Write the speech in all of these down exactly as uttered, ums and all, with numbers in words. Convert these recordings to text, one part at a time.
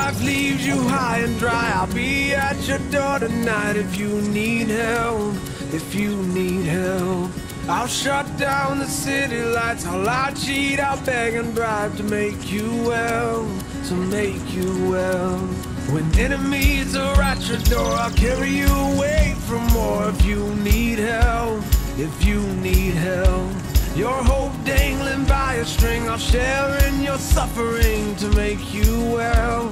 life leaves you high and dry, I'll be at your door tonight if you need help, if you need help. I'll shut down the city lights, I'll lie, cheat, I'll beg and bribe to make you well, to make you well. When enemies are at your door, I'll carry you away from more if you need help, if you need help. Your hope dangling by a string, I'll share in your suffering to make you well.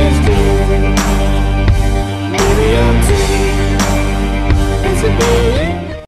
It's a